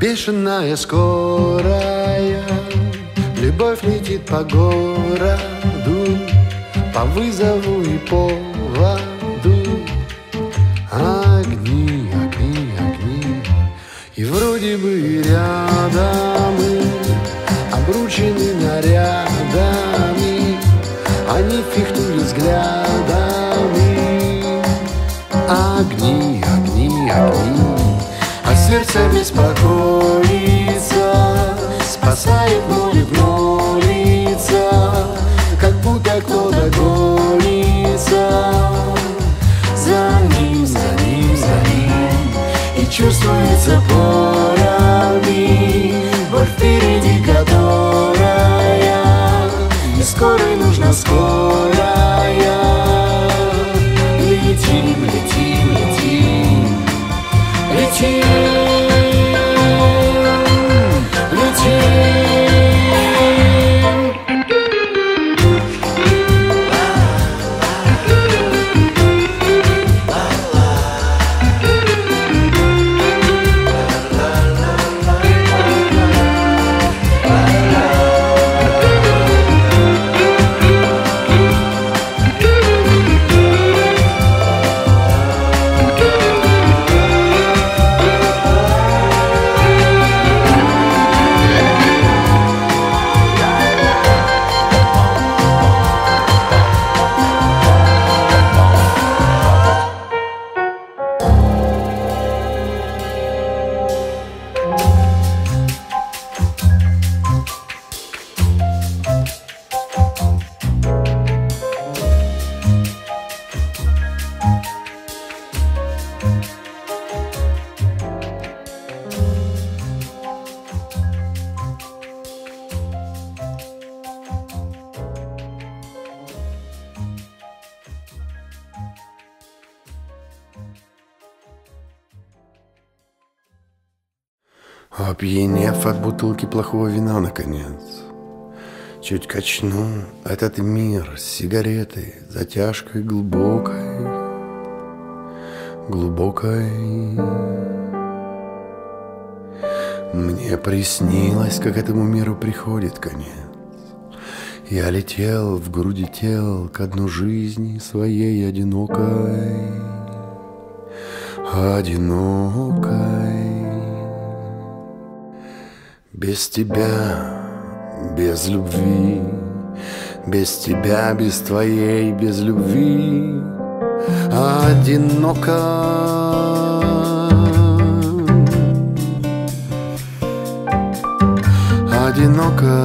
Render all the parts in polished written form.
бешеная, скорая, любовь летит по городу, по вызову и поводу. Огни, огни, огни, и вроде бы рядом мы, обручены нарядами, они фехтуют взглядами. Огни, огни, огни, а сердце беспокоится, спасает, молится, как будто кто-то гонится за ним, за ним, за ним. И чувствуется порами боль впереди, которая и скорой нужна, скорая. Летим, летим, летим, летим, летим. Опьянев от бутылки плохого вина, наконец, чуть качну этот мир с сигаретой, затяжкой глубокой, глубокой. Мне приснилось, как этому миру приходит конец. Я летел в груди тел ко дну жизни своей одинокой, одинокой. Без тебя, без любви, без тебя, без твоей, без любви, одиноко. Одиноко.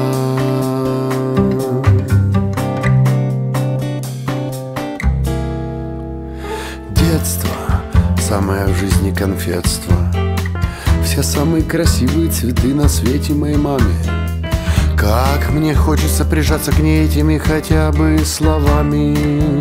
Детство, самое в жизни конфетство, все самые красивые цветы на свете моей маме. Как мне хочется прижаться к ней этими хотя бы словами.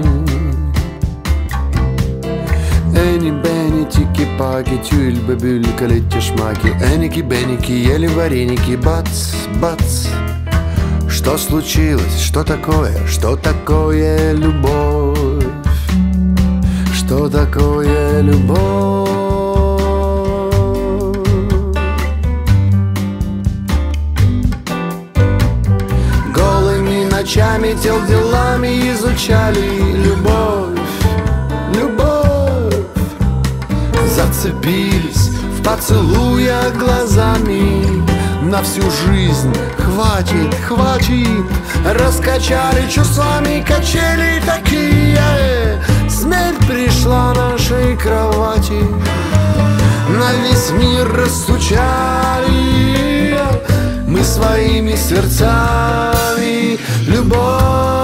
Эни-бени, тики-паки, тюль-бабюлька, летишмаки, эники-беники, ели вареники, бац, бац. Что случилось? Что такое? Что такое любовь? Что такое любовь? Ночами дел делами изучали любовь, любовь. Зацепились в поцелуях глазами, на всю жизнь хватит, хватит. Раскачали чувствами качели такие, смерть пришла нашей кровати, на весь мир расстучали мы своими сердцами любовь.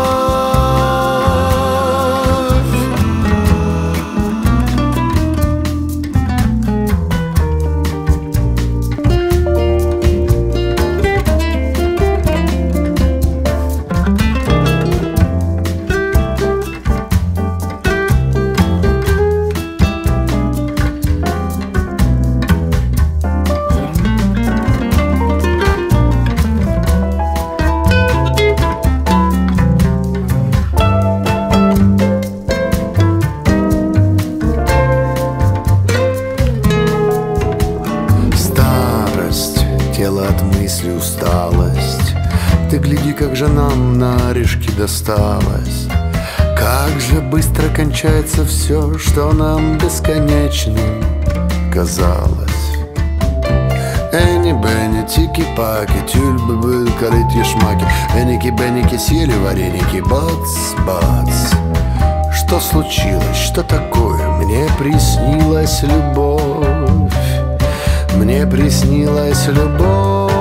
пятнаришки досталось. Как же быстро кончается все, что нам бесконечным казалось. Эни-бенни, тики-паки, тюльбы, калити-шмаки, эники-бенники, съели вареники, бац-бац. Что случилось, что такое? Мне приснилась любовь, мне приснилась любовь.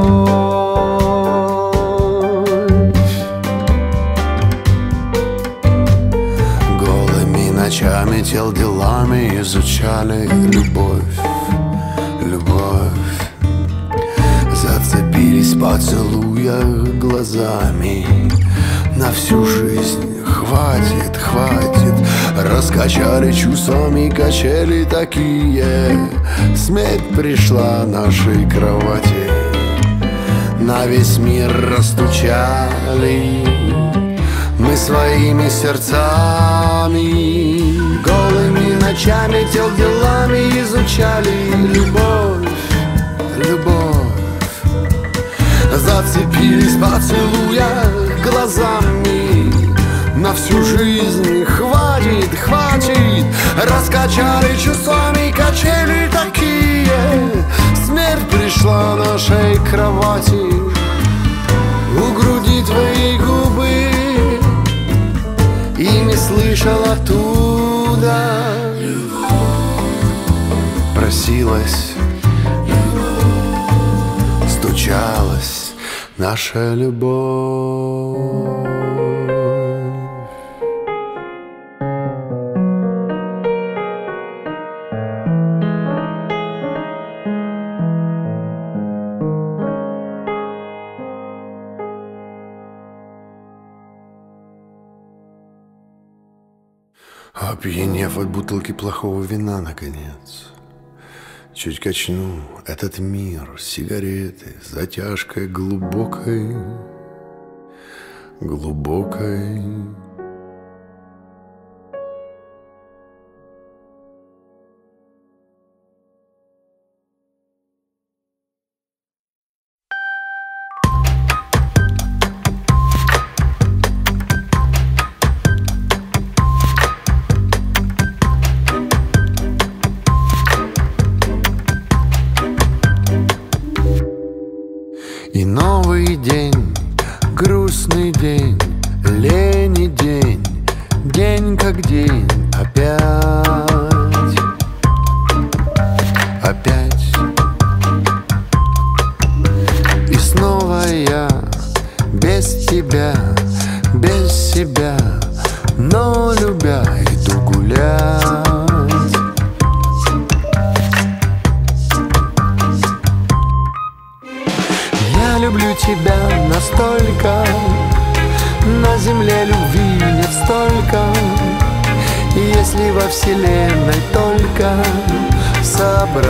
Голыми ночами, тел делами изучали любовь, любовь. Зацепились, поцелуя глазами. На всю жизнь хватит, хватит. Раскачали чувствами качели такие. Смерть пришла нашей кровати. На весь мир растучали мы своими сердцами. Голыми ночами, тел делами изучали любовь, любовь. Зацепились, поцелуя глазами. На всю жизнь хватит, хватит. Раскачали чувствами качели такие. Смерть пришла нашей кровати. У груди твои губы, и не слышал оттуда. Просилась, стучалась наша любовь. Опьянев от бутылки плохого вина, наконец, чуть качну этот мир, сигареты, затяжкой глубокой, глубокой. И новый день, грустный день, лени день, день как день, опять, опять. И снова я без тебя, без себя, но любя иду гулять. Я люблю тебя настолько, на земле любви нет столько. Если во вселенной только собрать,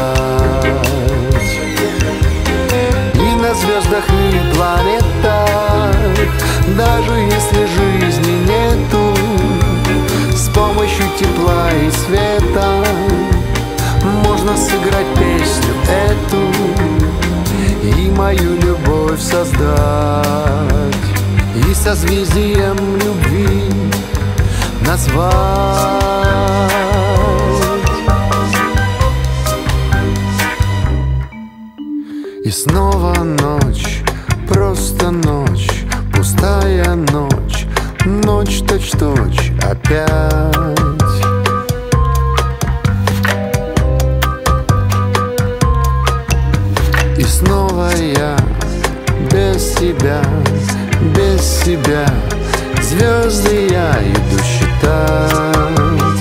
и на звездах и планетах, даже если жизни нету, с помощью тепла и света можно сыграть песню эту и мою любовь создать, и созвездием любви назвать. И снова ночь, просто ночь, пустая ночь, ночь точь-точь опять. И снова я без тебя, без себя, звезды я иду считать.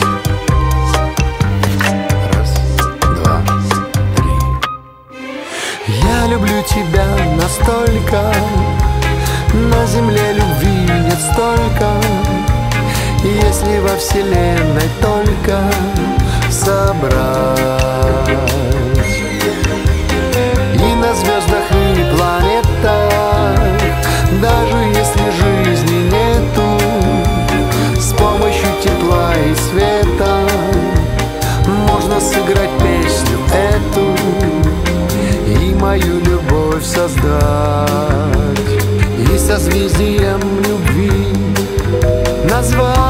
Раз, два, три. Я люблю тебя настолько, на земле любви нет столько. Если во вселенной только собрать, и на звездах и планетах, даже если жизни нету, с помощью тепла и света можно сыграть песню эту и мою любовь создать, и созвездием любви назвать.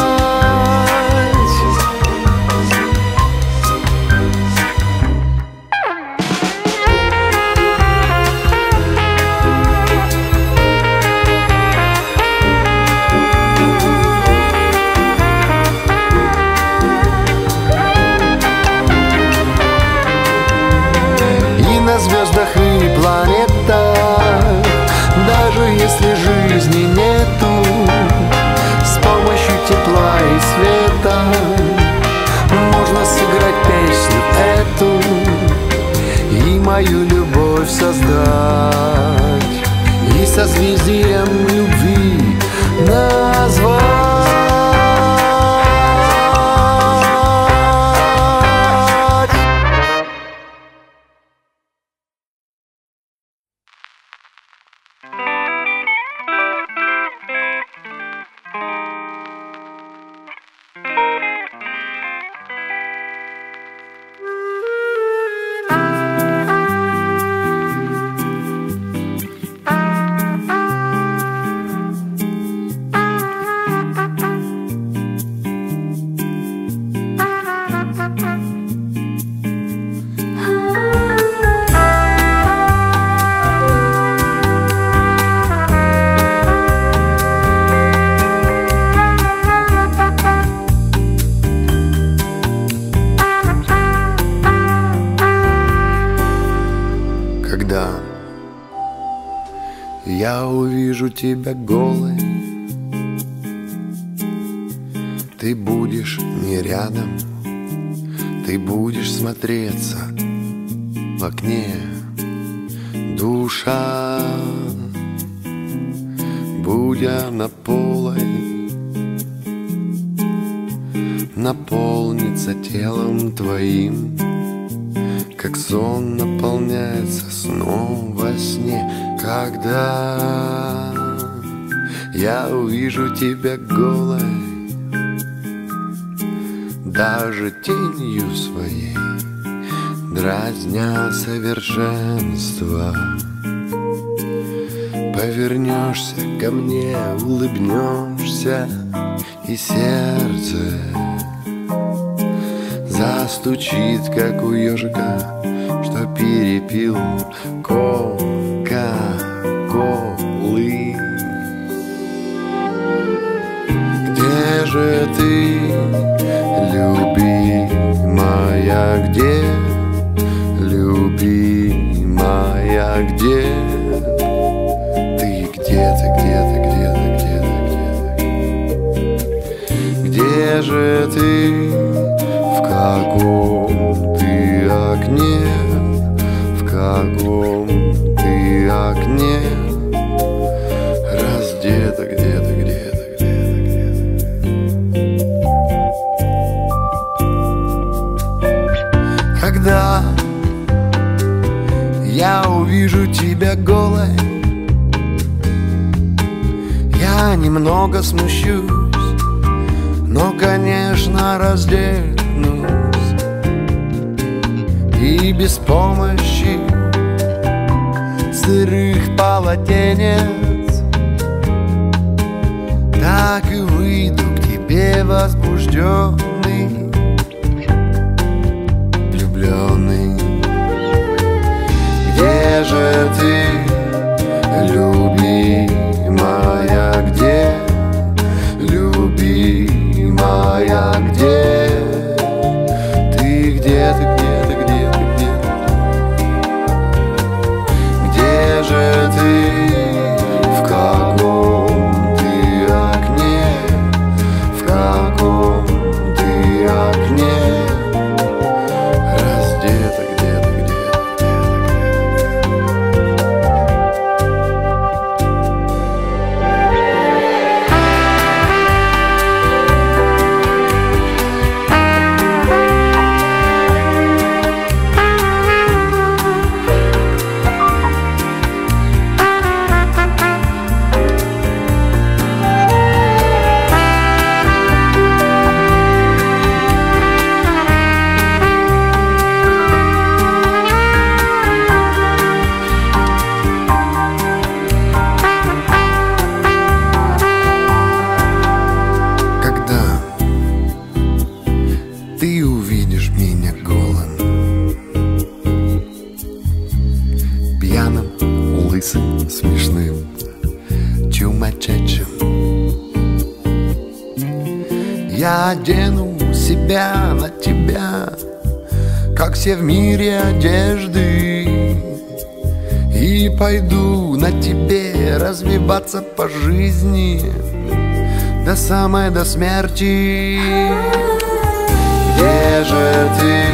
И на звездах и планетах, даже если жизни нету, с помощью тепла и света можно сыграть песню эту и мою любовь создать, и созвездием любви назвать. Когда я увижу тебя голой, ты будешь не рядом, ты будешь смотреться в окне. Душа, будя на полой, наполнится телом твоим, как сон наполняется сном во сне. Когда я увижу тебя голой, даже тенью своей дразня совершенство, повернешься ко мне, улыбнешься, и сердце застучит, как у ежика, что перепил кока-колы. Где же ты, любимая, где, любимая, где ты, где-то, где-то, где-то, где-то, где же ты? В каком ты окне, в каком ты окне, раздета где-то, где-то, где-то, где-то. Когда я увижу тебя голой, я немного смущусь, но, конечно, разденусь. И без помощи сырых полотенец так и выйду к тебе возбужденный, влюбленный. Где же ты, любимая, где, любимая, где ты, где-то, где-то, где-то, где же ты, в каком ты окне, в каком ты окне, раздета где-то, где-то, где-то, где-то. Я одену себя на тебя, как все в мире одежды, и пойду на тебе развиваться по жизни до самой до смерти. Где же ты,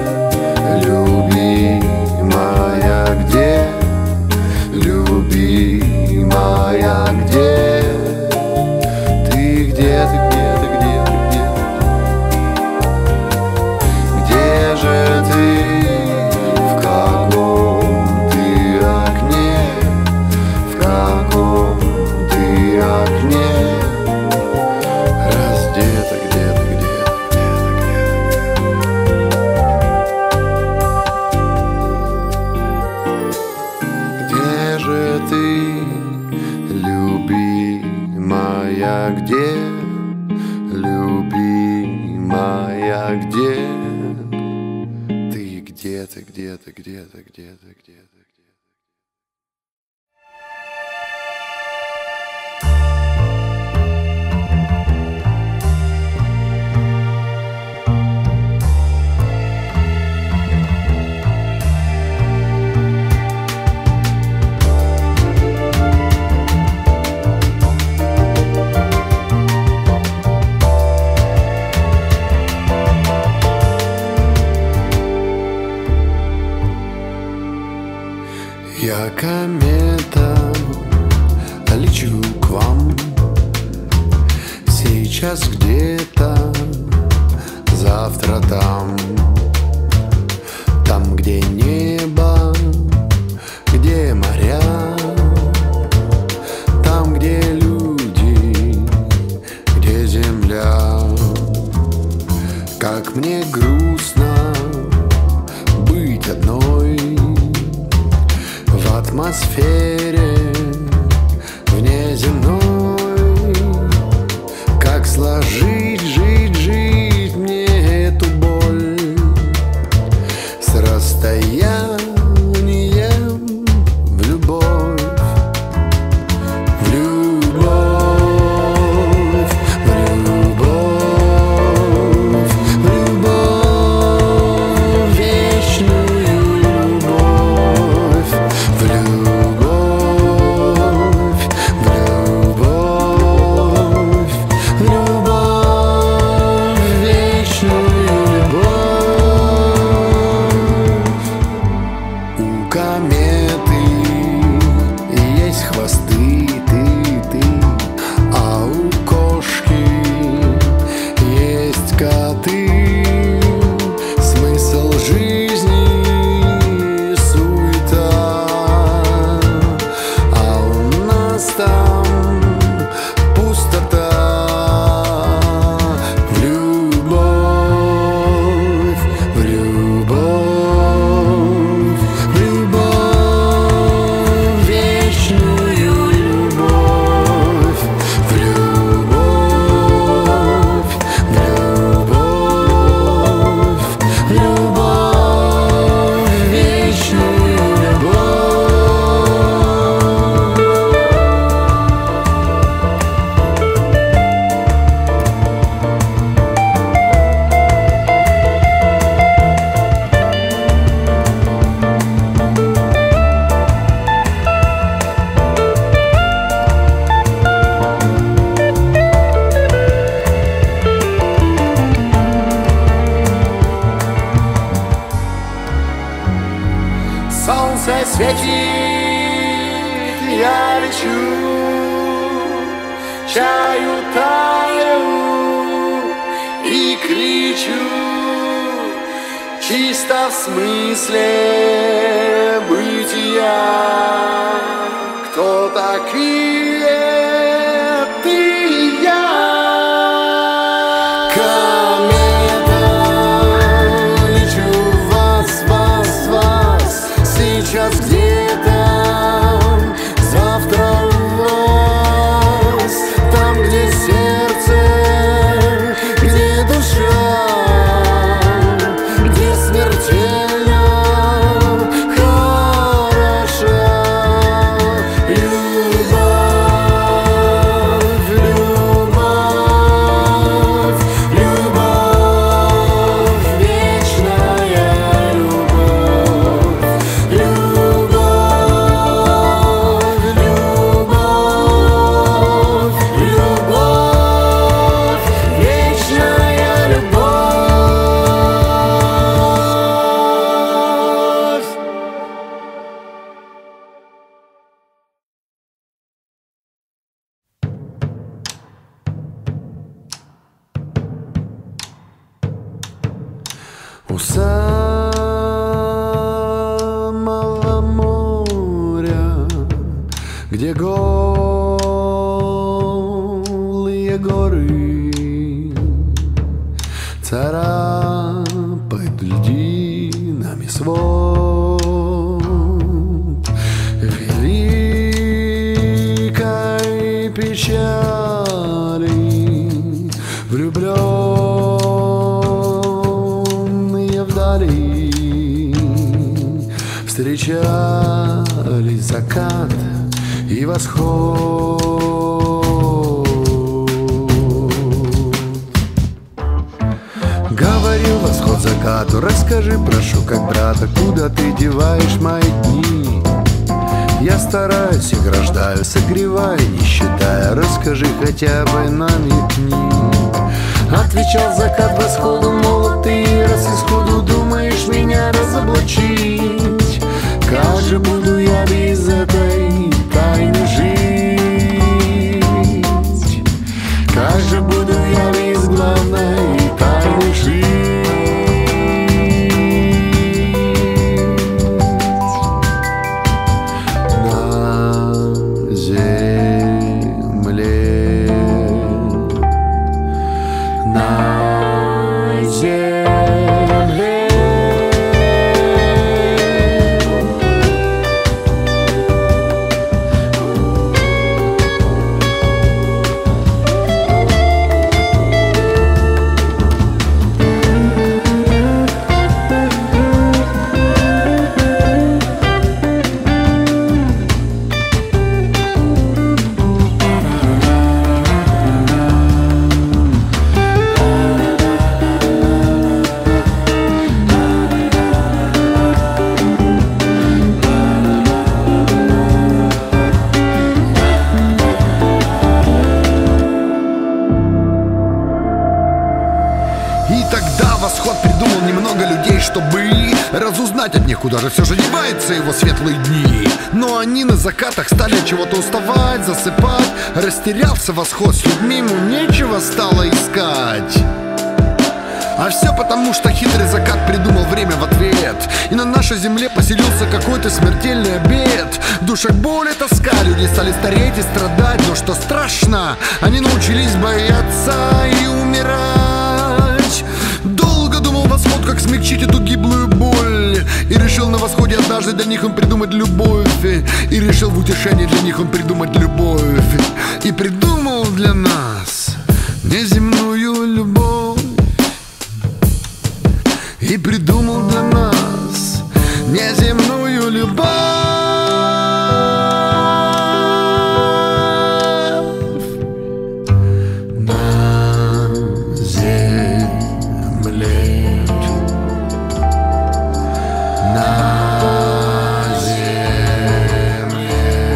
любимая, где? Любимая, где? Ты где, ты где, ты где, ты где? Где же ты, в каком ты окне? В каком ты окне? Раздета где-то, где-то, где-то, где-то. Где же ты, любимая, где? Любимая, где? Ты где-то, где-то, где-то, где-то, где-то. Я комета, лечу к вам. Сейчас где-то, завтра там. Там, где небо, где моря, там, где люди, где земля. Как мне грустно быть одной в атмосфере внеземной. Как сложить, жить мне эту боль с расстоянием в любовь, в любовь, в любовь, в любовь, вечную любовь, в любовь, в любовь, в любовь, вечную любовь. У кометы есть хвосты, ты, а у кошки есть коты. Смысл жизни — суета, а у нас там пустота. В любовь, в любовь, в любовь, вечную любовь, в любовь, в любовь, в любовь, вечную любовь. Солнце светит, я лечу, чаю таю и кричу, чисто в смысле бытия. Кто такие ты и я? Комета, лечу вас, сейчас где-то, завтра у вас. Там, где сердце, где душа, где смертельно хороша любовь. У самого моря, где голые горы царапают льдинами свод великой печали, влюбленные вдали встречались закат и восход. Говорил восход закату: расскажи, прошу, как брата, куда ты деваешь мои дни? Я стараюсь, их рождаю, согреваю, не считая, расскажи, хотя бы намекни. Отвечал закат восходу: молод ты, раз исходу думаешь меня разоблачить. Как же буду я без этой тайны жить? Как же буду я без главной тайны жить? На земле, на земле. И тогда восход придумал немного людей, чтобы разузнать от них, куда же все же деваются его светлые дни. Но они на закатах стали от чего-то уставать, засыпать. Растерялся восход, с людьми ему нечего стало искать. А все потому, что хитрый закат придумал время в ответ. И на нашей земле поселился какой-то смертельный обет. В душах боль и тоска, люди стали стареть и страдать. Но что страшно, они научились бояться и умирать. Долго думал восход, как смягчить эту гиблую боль. И решил на восходе однажды для них он придумать любовь. И решил в утешении для них он придумать любовь. И придумал для нас неземную любовь. И придумал для нас неземную любовь. На земле, на земле,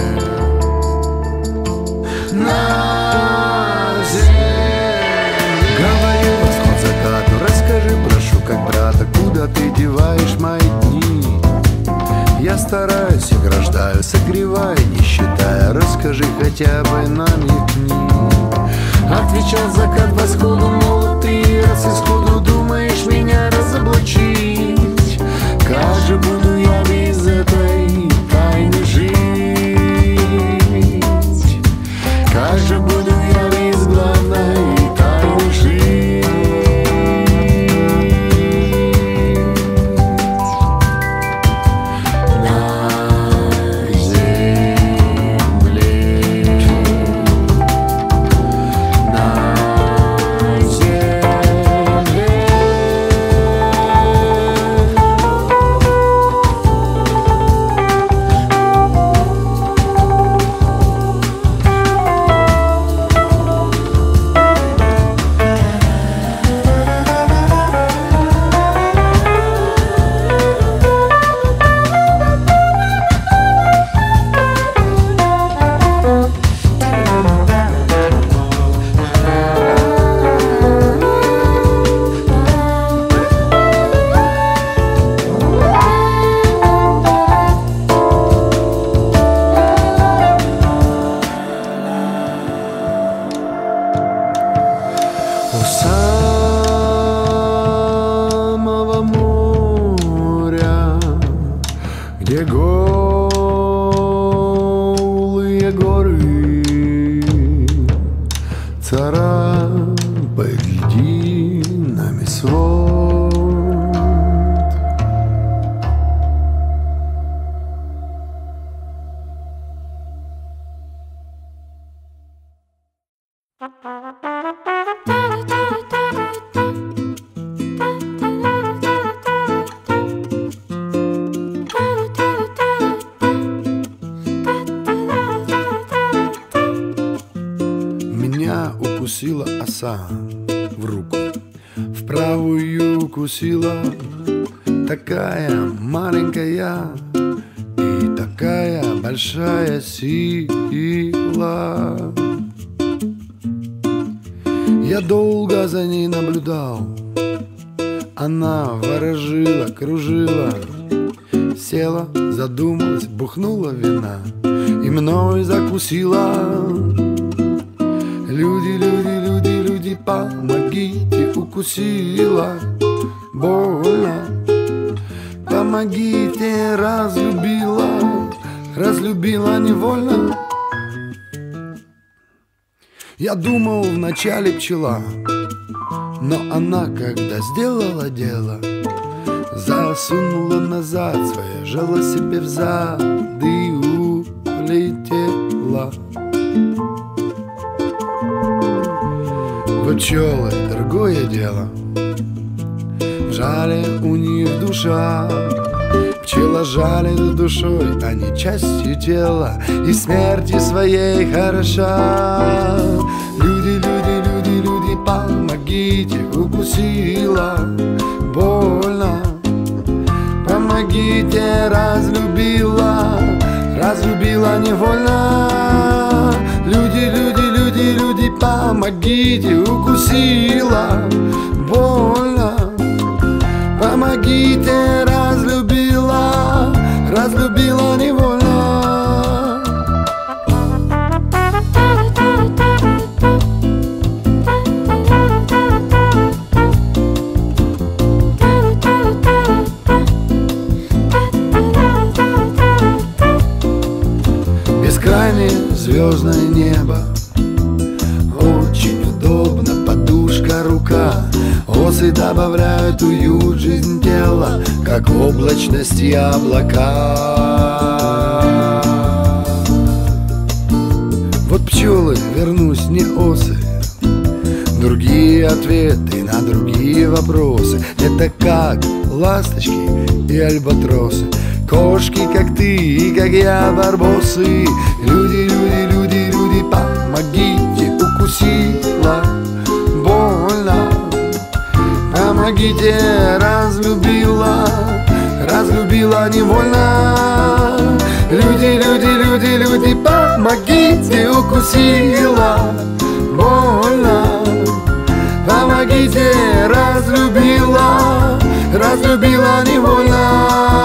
на земле. Говорил восход закату: расскажи, прошу, как брата, куда ты деваешь мои дни? Я стараюсь, их рождаю, согреваю, не считая, расскажи, хотя бы намекни. Отвечал закат восходу: молод ты, раз исходу думаешь меня разоблачить. Как же буду я без этой тайны жить? Как же буду я без главной тайны жить? У самого царапает льдинами свод. Меня укусила оса в руку, в правую укусила, такая маленькая и такая большая сила. Я долго за ней наблюдал, она ворожила, кружила, села, задумалась, бухнула вина и мной закусила. Люди, люди, люди, люди, помогите, укусила, больно. Помогите, разлюбила, разлюбила невольно. Я думал вначале пчела, но она, когда сделала дело, засунула назад свое жало себе в зад и улетела. Вот пчелы — другое дело, в жале у них душа. Пчела жалит душой, а не частью тела, и смерти своей хороша. Люди, люди, люди, люди, помогите, укусила, больно. Помогите, разлюбила, разлюбила невольно. Люди, люди, люди, люди, помогите, укусила, больно. Помогите, разлюбила, разлюбила невольно. Бескрайнее звездное небо, очень удобно, подушка, рука. Осы добавляют уют, жизнь тела, как облачность и облака. Вот пчелы, вернусь, не осы, другие ответы на другие вопросы. Это как ласточки и альбатросы, кошки, как ты и как я, барбосы. Люди, люди, люди, люди, помогите, укусила, больно. Помогите, разлюбила, разлюбила невольно. Люди, люди, люди, люди, помогите, укусила, больно. Помогите, разлюбила, разлюбила невольно.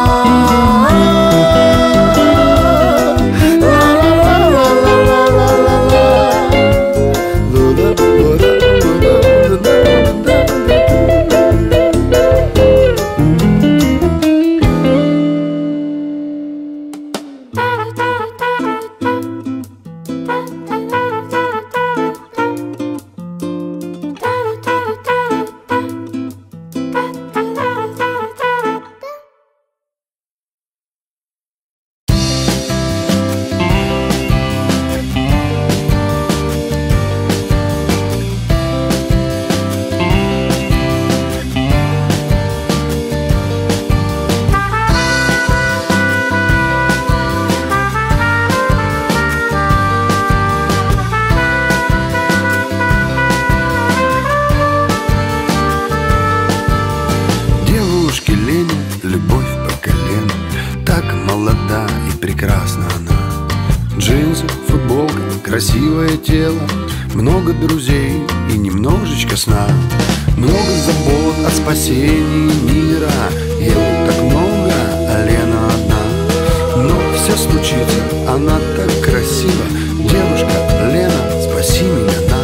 Красивое тело, много друзей и немножечко сна, много забот о спасении мира. Ей так много, а Лена одна. Но все случится, она так красива. Девушка Лена, спаси меня, на.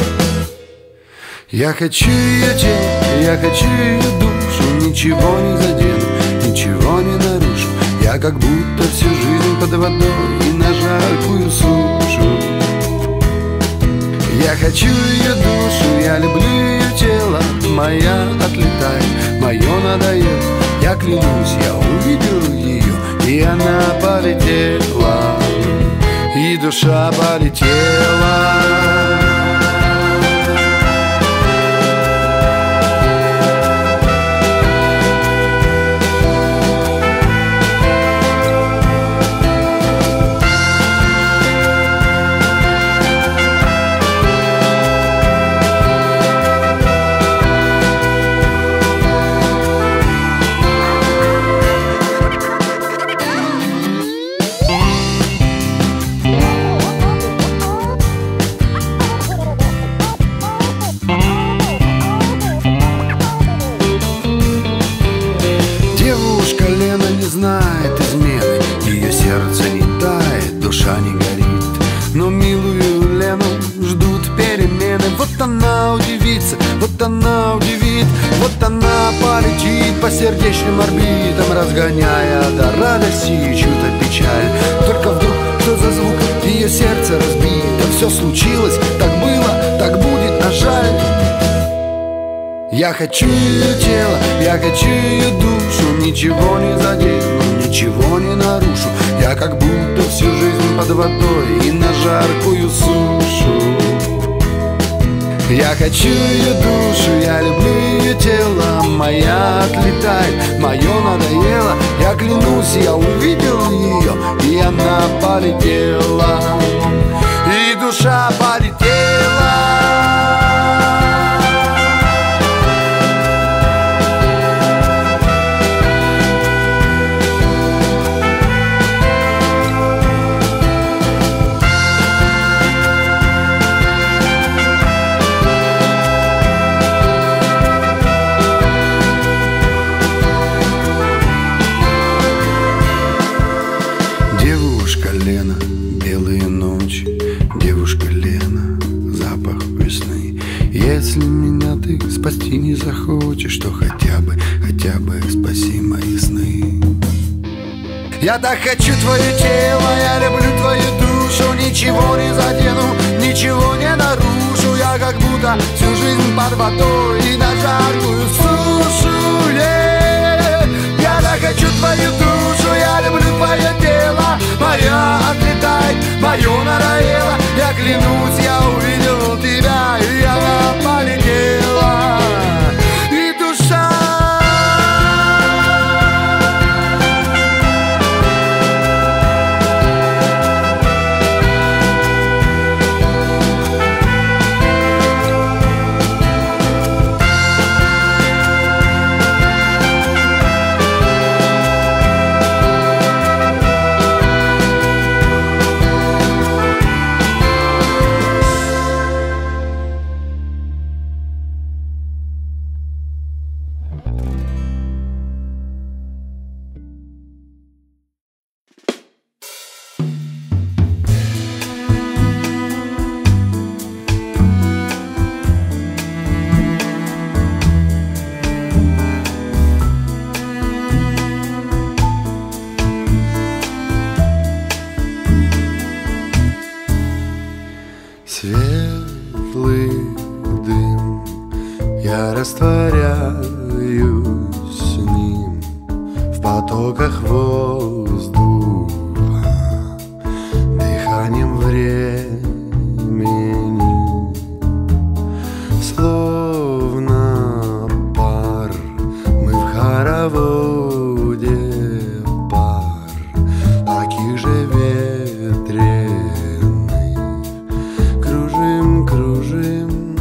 Я хочу ее тело, я хочу ее душу, ничего не задену, ничего не нарушу. Я как будто всю жизнь под водой и на жаркую сушу. Я хочу ее душу, я люблю ее тело. Моя отлетает, мое надоело. Я клянусь, я увидел ее, и она полетела, и душа полетела. Знает измены, ее сердце не тает, душа не горит. Но милую Лену ждут перемены. Вот она удивится, вот она удивит, вот она полетит по сердечным орбитам, разгоняя до радости чью-то печаль. Только вдруг, что за звук, ее сердце разбито. Все случилось, так было, так будет, а жаль. Я хочу ее тело, я хочу ее душу. Ничего не задену, ничего не нарушу. Я как будто всю жизнь под водой и на жаркую сушу. Я хочу ее душу, я люблю ее тело. Моя отлетает, мое надоело. Я клянусь, я увидел ее, и она полетела, и душа полетела. Девушка Лена, белые ночи, девушка Лена, запах весны. Если меня ты спасти не захочешь, то хотя бы спаси мои сны. Я так хочу твое тело, я люблю твою душу. Ничего не задену, ничего не нарушу. Я как будто всю жизнь под водой и на жаркую сушу. Я так хочу твою душу, я люблю твое тело. Моя отлетает, мое надоело. Я клянусь, я увидел тебя, и она полетела, и душа. Светлый дым, я растворяюсь с ним в потоках воздуха, дыханием времени, словно пар. Мы в хороводе пар, таких же ветреных. Кружим.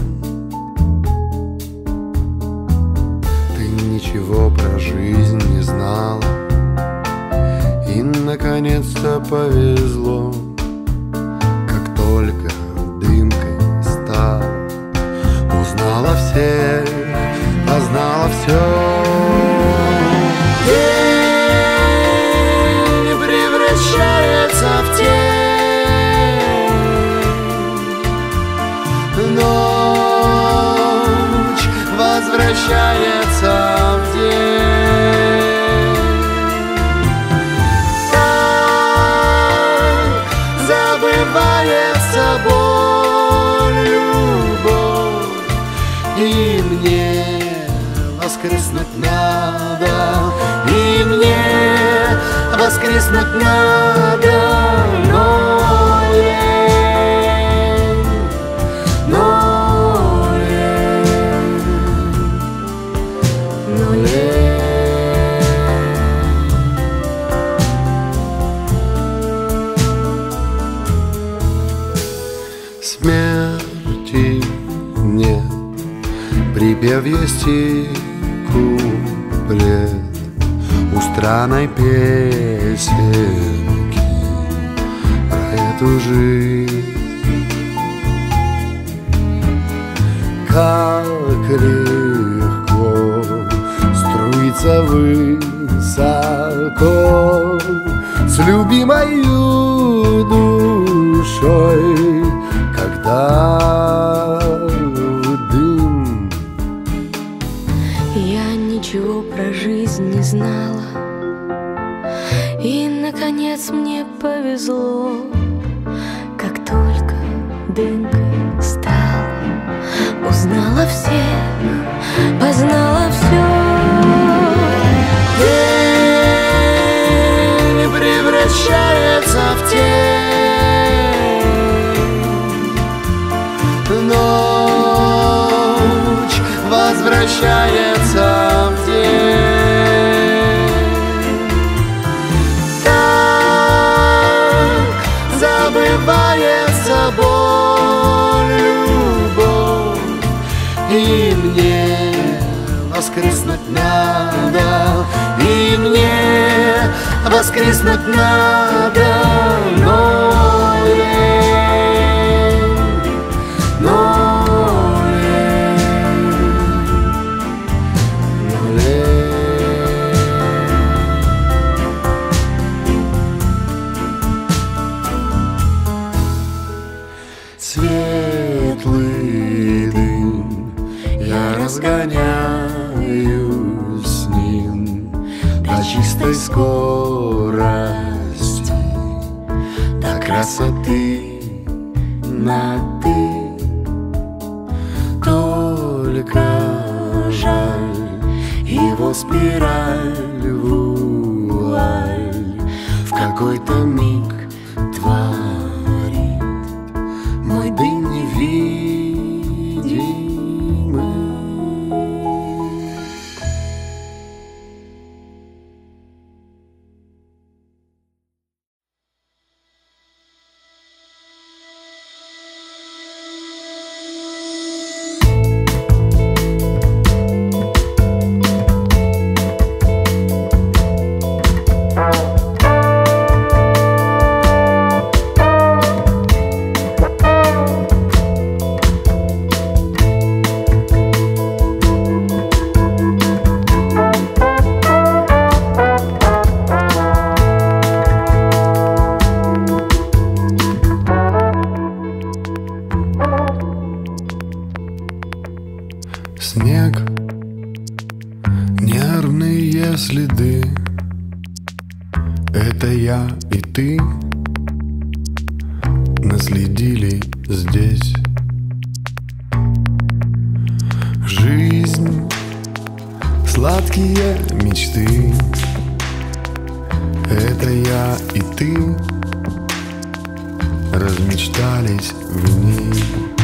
Ты ничего про жизнь не знала, и наконец-то повезло. Как только дымкой стала, узнала всех, познала все. День превращается в тень, ночь возвращается в день. Так забывается болью воскреснуть надо, но лень, но лень, но лень. Смерти нет, припев есть и куплет у странной песенки про эту жизнь. Как легко струится высоко с любимою душой, когда дым. Я ничего про жизнь не знала, и, наконец, мне повезло. Как только дымкой стала, узнала всех, познала все. День превращается в тень, ночь возвращается в день. Так забывается боль, любовь, и мне воскреснуть надо, и мне воскреснуть надо, но лень, но светлый дым, я разгоняю с ним до чистой скорости, до красоты на ты. Только жаль его спираль, вуаль в какой-то миг творит мой дым невидимый. Снег, нервные следы, это я и ты наследили здесь. Жизнь, сладкие мечты, это я и ты размечтались в ней.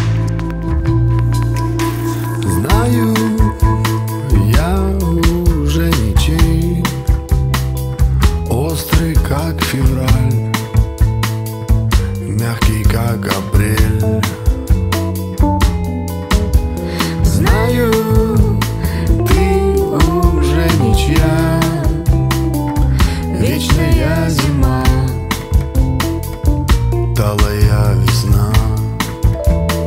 Знаю, я уже ничей, острый, как февраль, мягкий, как апрель. Знаю, ты уже ничья, вечная зима, талая весна.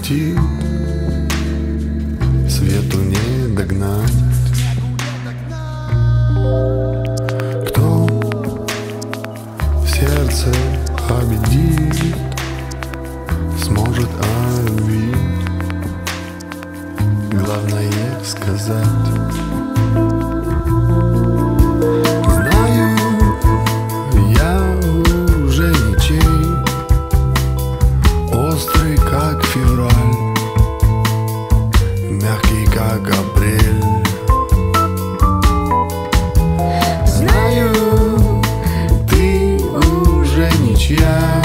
летит, свету не догнать. Кто в сердце победит, сможет о любви главное сказать. Знаю, я уже ничей, острый, как февраль, мягкий, как апрель. Знаю, ты уже ничья,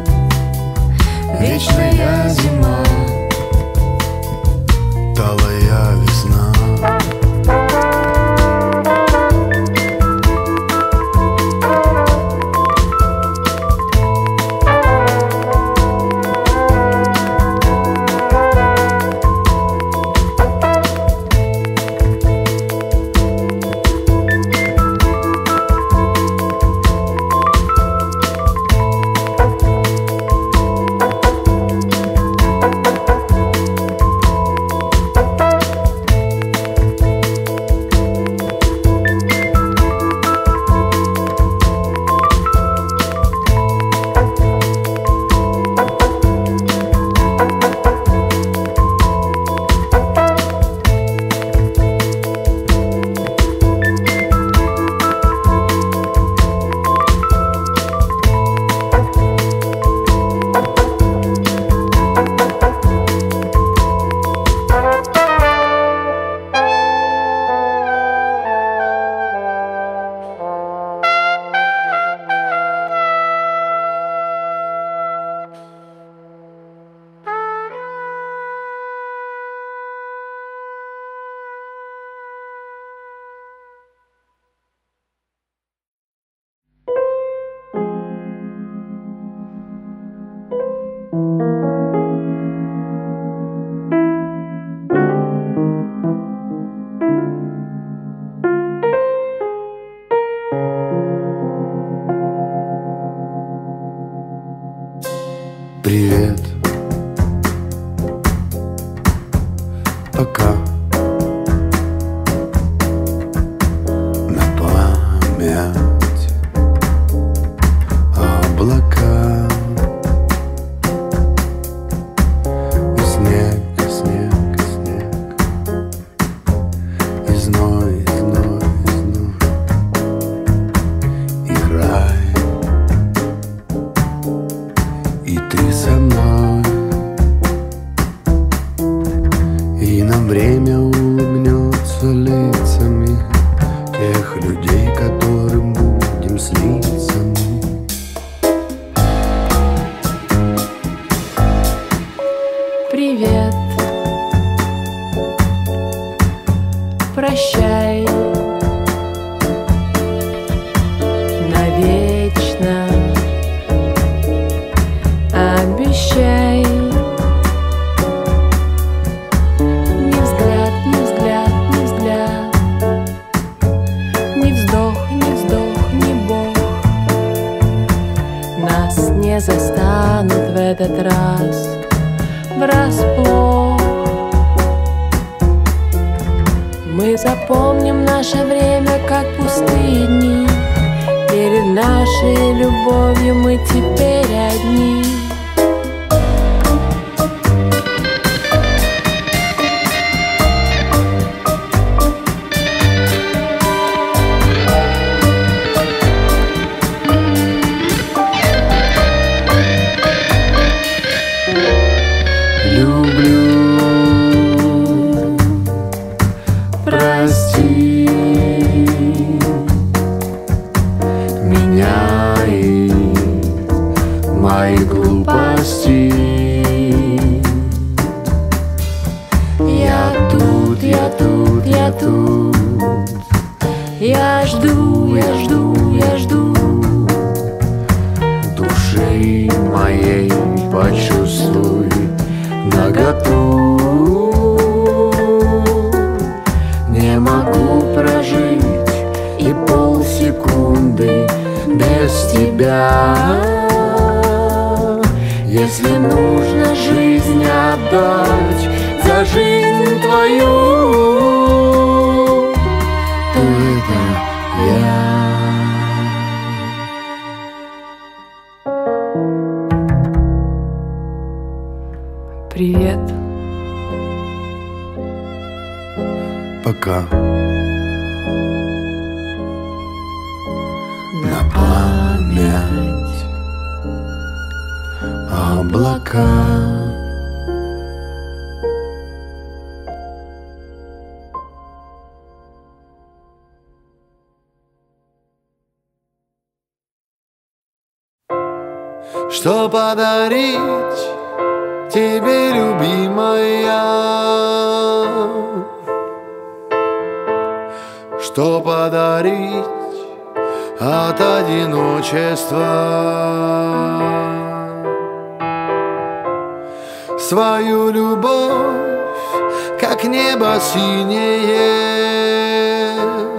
вечная зима, талая весна. Привет, пока на память облака и снег, снег, снег, и зной, зной, зной, и рай. И ты со мной, и на время улыбнется лицами тех людей, которым будем сниться мы. Привет, прощай, навечно. Обещай, ни взгляд, ни взгляд, ни взгляд, ни вздох, ни вздох, ни Бог нас не застанут в этот раз врасплох. Мы запомним наше время, как пустые дни. Перед нашей любовью мы теперь одни. Люблю, прости меня и мои глупости. Я тут, я тут, я тут. Я жду, я жду, я жду. Души моей почувствуй наготу. Не могу прожить и полсекунды без тебя. Если нужно, жизнь отдам. за жизнь твою, то это я. Привет. Пока. На память облака. Что подарить тебе, любимая? Что подарить от одиночества? Свою любовь, как небо синее,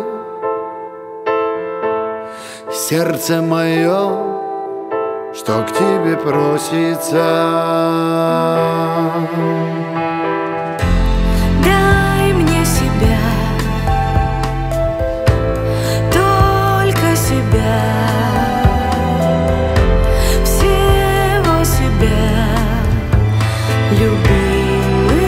сердце мое, что к тебе просится. Дай мне себя, только себя, всего себя, любимый.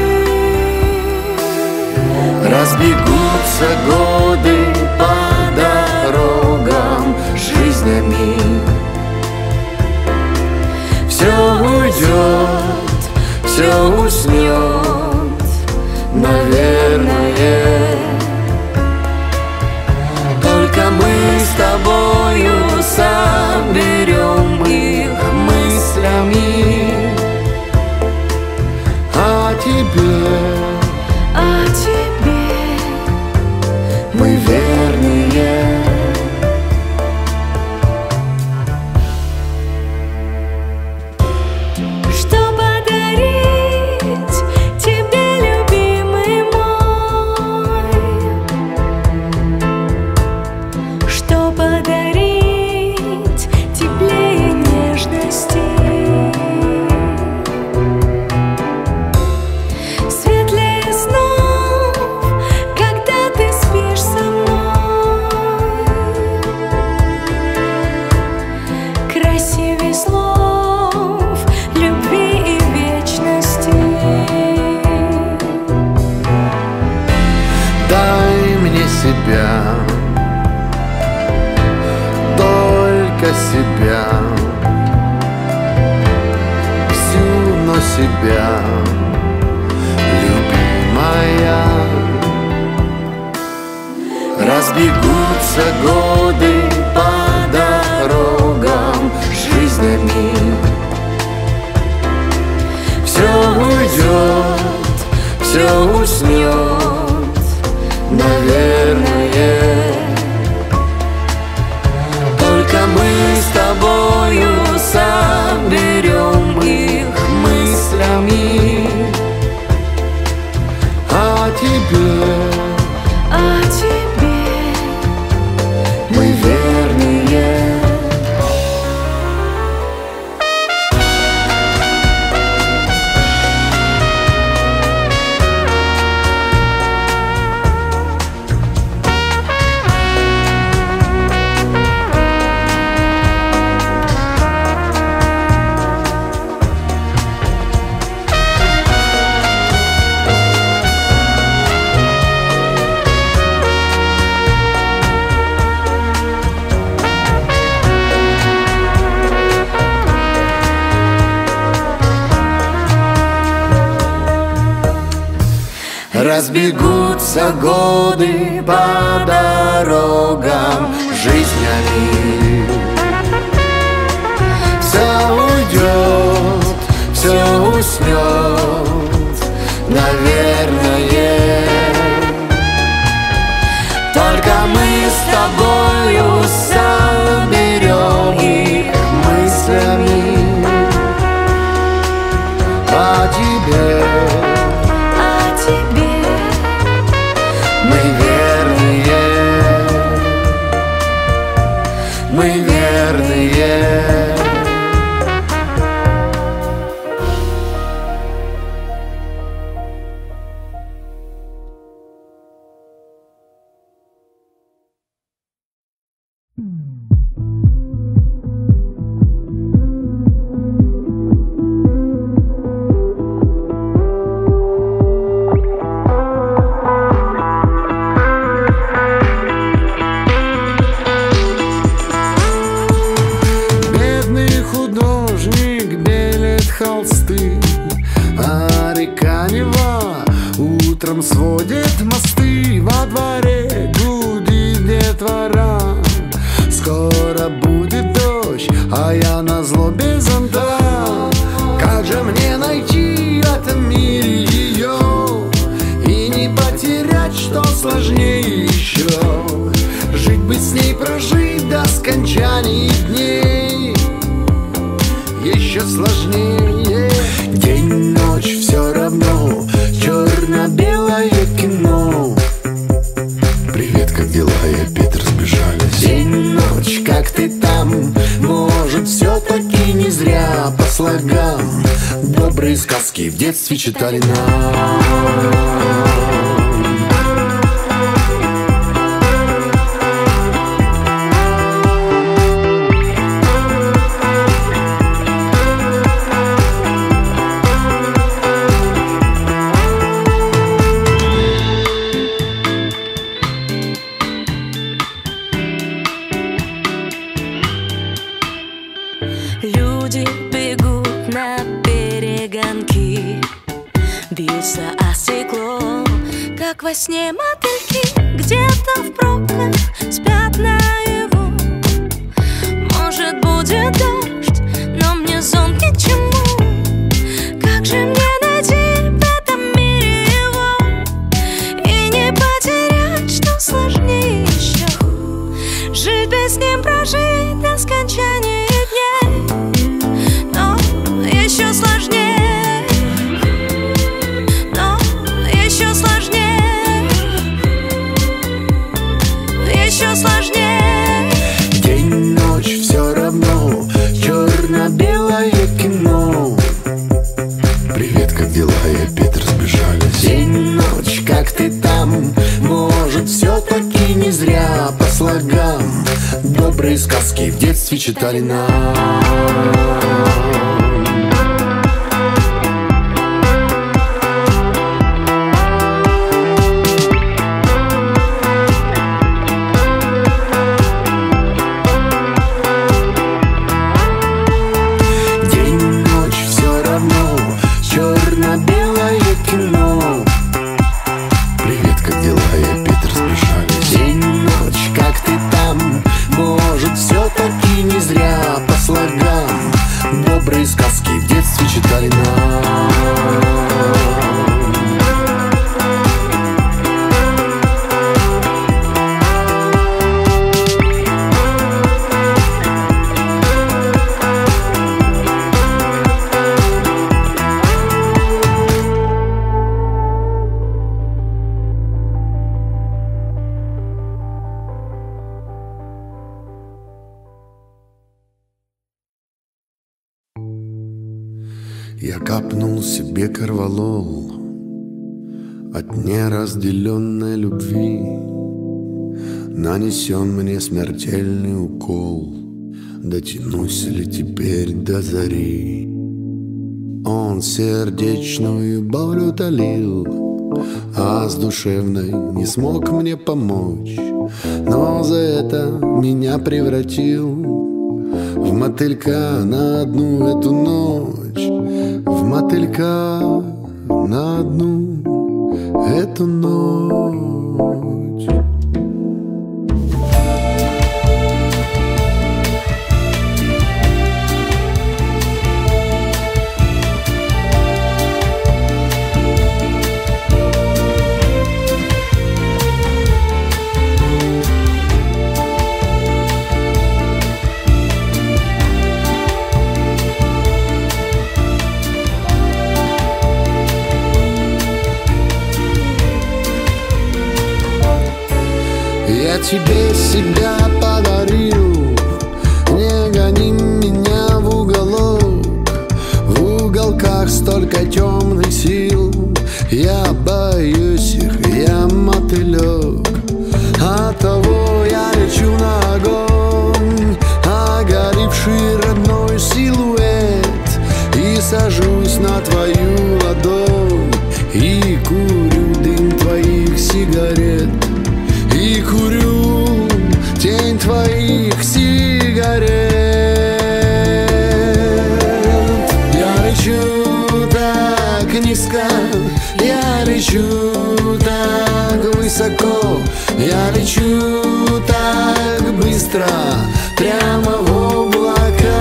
Разбегутся годы по дорогам жизнями. Все уйдет, все уснет, наверное. Только мы с тобою соберем их мыслями. А тебе мы верные. Что подарить тебе, любимый мой? Что подарить теплее нежностей? Светлее снов, когда ты спишь со мной. Красивее слов любви и вечности. дай мне себя, только себя, всю, но себя, любимая. Разбегутся годы по дорогам жизнями. Все уйдет, все уснет, наверное. Только мы с тобою соберем их мыслями. А тебе мы верные. Разбегутся годы по дорогам жизнями. Все уйдет, все уснет, наверное. Только мы с тобою соберем их мыслями. А тебе мы верные. Мы верные. строит мосты во дворе, гудит детвора. Скоро будет дождь, а я назло без зонта. Как же мне найти в этом мире ее и не потерять, что сложнее еще? Жить бы с ней, прожить до скончания дней еще сложнее. День, ночь, все равно, черно-белое кино. Привет, как дела? И опять разбежались. День, ночь, как ты там? Может, все-таки не зря по слогам добрые сказки в детстве читали нам. Люди бегут на перегонки, бьются о стекло, как во сне мотыльки. Где-то в пробках спят наяву. Может, будет дождь, но мне зонт ни к чему. Как же мне найти в этом мире его и не потерять, что сложнее еще? Жить без ним, прожить до скончания дней, но еще сложнее, но еще сложнее, еще сложнее. День, ночь, все равно, черно-белое кино. Привет, как дела? И опять разбежались. День, ночь, как ты там? Может, все-таки не зря по слогам добрые сказки в детстве читали нам. Черно-белое кино. Привет, как дела? И опять разбежались. День, ночь, как ты там? Может, все-таки не зря по слогам добрые сказки в детстве читали нам. Я капнул себе корвалол от неразделенной любви. Нанесен мне смертельный укол. Дотянусь ли теперь до зари? Он сердечную боль утолил, а с душевной не смог мне помочь. Но за это меня превратил в мотылька на одну эту ночь. В мотылька на одну эту ночь. Я тебе себя подарил, не гони меня в уголок. В уголках столько темных сил, я боюсь их, я мотылек. Оттого я лечу на огонь, огоривший родной силуэт, и сажусь на твою ладонь, и курю дым твоих сигарет. И курю тень твоих сигарет. Я лечу так низко, я лечу так высоко. Я лечу так быстро, прямо в облака.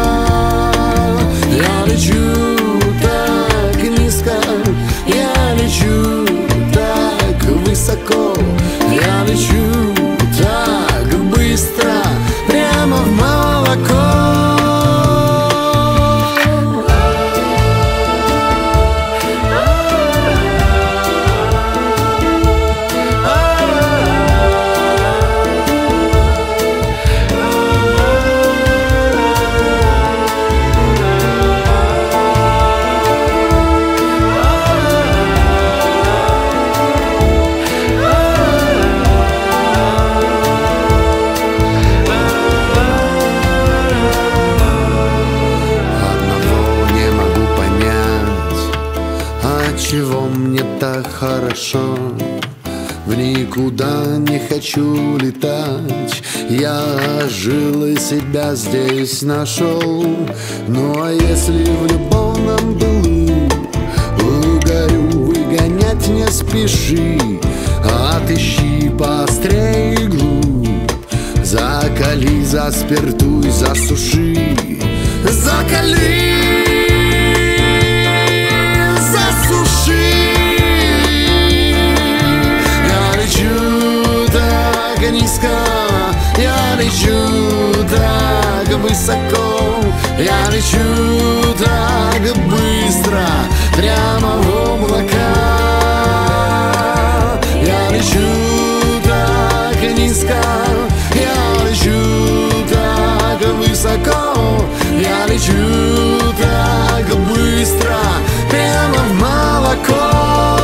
Я лечу так низко, я лечу так высоко. Я лечу так быстро, прямо в молоко. Чего мне так хорошо, в никуда не хочу летать. Я жил и себя здесь нашел. Ну а если в любовном былу угорю, выгонять не спеши. Отыщи поострее иглу, закали, заспиртуй, засуши. Закали, низко, я лечу так высоко. Я лечу так быстро, прямо в облака. Я лечу так низко, я лечу так высоко. Я лечу так быстро, прямо в молоко.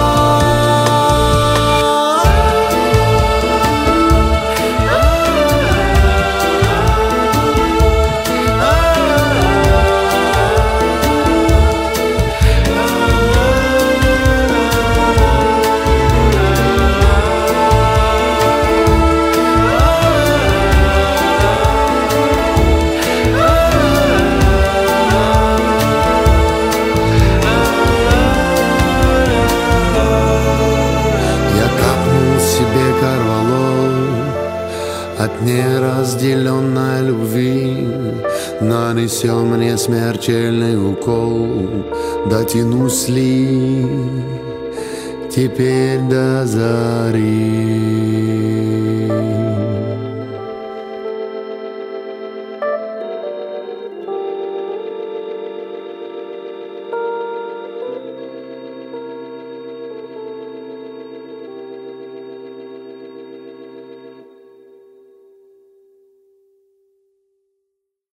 От неразделенной любви нанесен мне смертельный укол. Дотянусь ли теперь до зари?